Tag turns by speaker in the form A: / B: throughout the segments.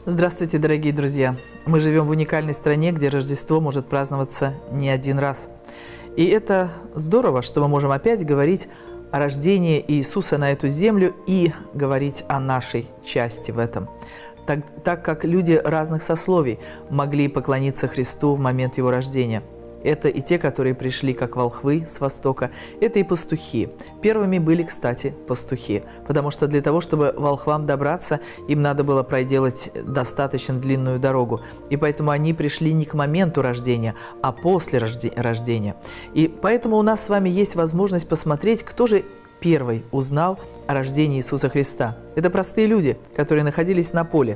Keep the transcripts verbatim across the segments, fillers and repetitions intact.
A: Здравствуйте, дорогие друзья! Мы живем в уникальной стране, где Рождество может праздноваться не один раз. И это здорово, что мы можем опять говорить о рождении Иисуса на эту землю и говорить о нашей части в этом. Так, так как люди разных сословий могли поклониться Христу в момент Его рождения. Это и те, которые пришли как волхвы с востока, это и пастухи. Первыми были, кстати, пастухи, потому что для того, чтобы волхвам добраться, им надо было проделать достаточно длинную дорогу. И поэтому они пришли не к моменту рождения, а после рождения. И поэтому у нас с вами есть возможность посмотреть, кто же первый узнал о рождении Иисуса Христа. Это простые люди, которые находились на поле.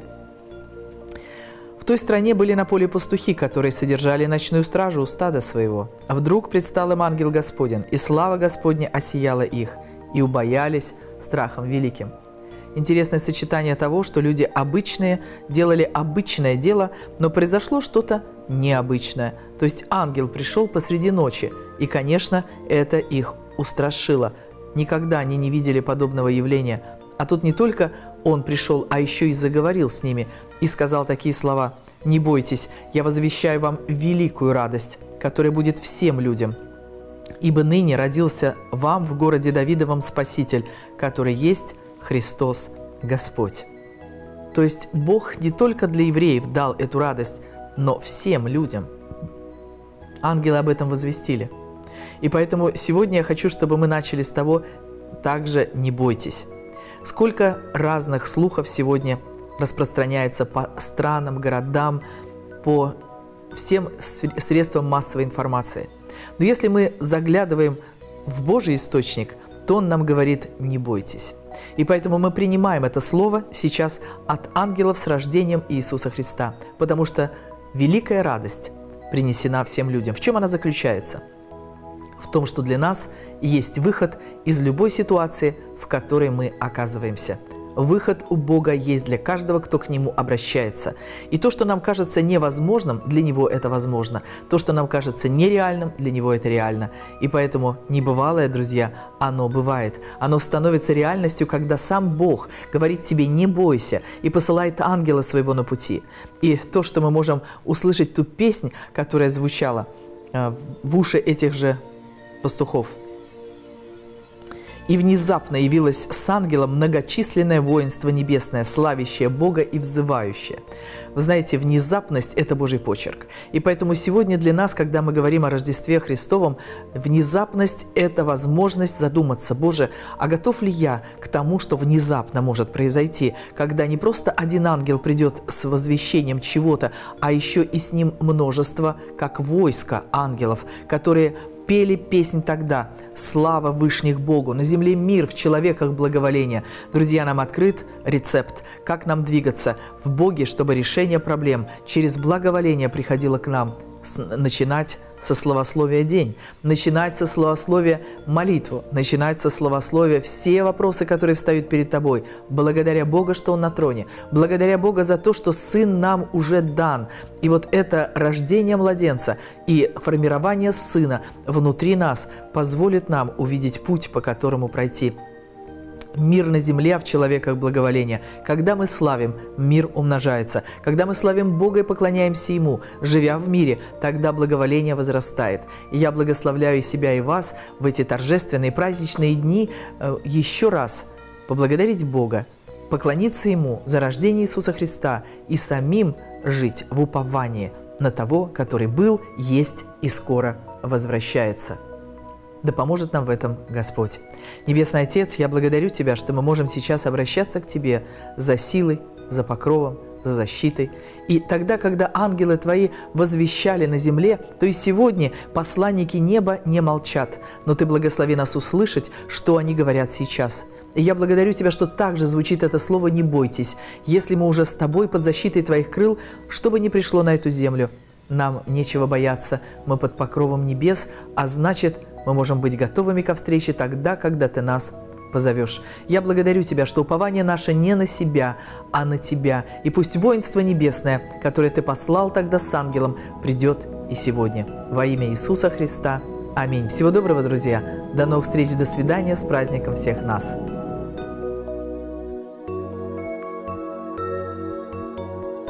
A: В той стране были на поле пастухи, которые содержали ночную стражу у стада своего. А вдруг предстал им ангел Господень, и слава Господня осияла их, и убоялись страхом великим. Интересное сочетание того, что люди обычные делали обычное дело, но произошло что-то необычное. То есть ангел пришел посреди ночи, и, конечно, это их устрашило. Никогда они не видели подобного явления. А тут не только он пришел, а еще и заговорил с ними и сказал такие слова: «Не бойтесь, я возвещаю вам великую радость, которая будет всем людям. Ибо ныне родился вам в городе Давидовом Спаситель, который есть Христос Господь». То есть Бог не только для евреев дал эту радость, но всем людям. Ангелы об этом возвестили. И поэтому сегодня я хочу, чтобы мы начали с того: также не бойтесь. Сколько разных слухов сегодня распространяется по странам, городам, по всем средствам массовой информации. Но если мы заглядываем в Божий источник, то Он нам говорит: не бойтесь. И поэтому мы принимаем это слово сейчас от ангелов с рождением Иисуса Христа, потому что великая радость принесена всем людям. В чем она заключается? В том, что для нас есть выход из любой ситуации, в которой мы оказываемся. Выход у Бога есть для каждого, кто к Нему обращается. И то, что нам кажется невозможным, для Него это возможно. То, что нам кажется нереальным, для Него это реально. И поэтому небывалое, друзья, оно бывает. Оно становится реальностью, когда сам Бог говорит тебе: не бойся, и посылает ангела своего на пути. И то, что мы можем услышать, ту песнь, которая звучала э, в уши этих же пастухов. «И внезапно явилось с ангелом многочисленное воинство небесное, славящее Бога и взывающее». Вы знаете, внезапность – это Божий почерк. И поэтому сегодня для нас, когда мы говорим о Рождестве Христовом, внезапность – это возможность задуматься: Боже, а готов ли я к тому, что внезапно может произойти, когда не просто один ангел придет с возвещением чего-то, а еще и с ним множество, как войско ангелов, которые пели песнь тогда: «Слава вышних Богу, на земле мир, в человеках благоволение». Друзья, нам открыт рецепт, как нам двигаться в Боге, чтобы решение проблем через благоволение приходило к нам. Начинать со словословия день, начинать со словословия молитву, начинать со словословия все вопросы, которые встают перед тобой, благодаря Бога, что Он на троне, благодаря Бога за то, что Сын нам уже дан. И вот это рождение младенца и формирование Сына внутри нас позволит нам увидеть путь, по которому пройти. Мир на земле, в человеках благоволение. Когда мы славим, мир умножается. Когда мы славим Бога и поклоняемся Ему, живя в мире, тогда благоволение возрастает. И я благословляю себя и вас в эти торжественные праздничные дни э, еще раз поблагодарить Бога, поклониться Ему за рождение Иисуса Христа и самим жить в уповании на того, который был, есть и скоро возвращается. Да поможет нам в этом Господь. Небесный Отец, я благодарю Тебя, что мы можем сейчас обращаться к Тебе за силой, за покровом, за защитой. И тогда, когда ангелы Твои возвещали на земле, то и сегодня посланники неба не молчат. Но Ты благослови нас услышать, что они говорят сейчас. И я благодарю Тебя, что также звучит это слово «не бойтесь». Если мы уже с Тобой под защитой Твоих крыл, что бы ни пришло на эту землю, нам нечего бояться, мы под покровом небес, а значит, мы можем быть готовыми ко встрече тогда, когда Ты нас позовешь. Я благодарю Тебя, что упование наше не на себя, а на Тебя. И пусть воинство небесное, которое Ты послал тогда с ангелом, придет и сегодня. Во имя Иисуса Христа. Аминь. Всего доброго, друзья. До новых встреч. До свидания. С праздником всех нас.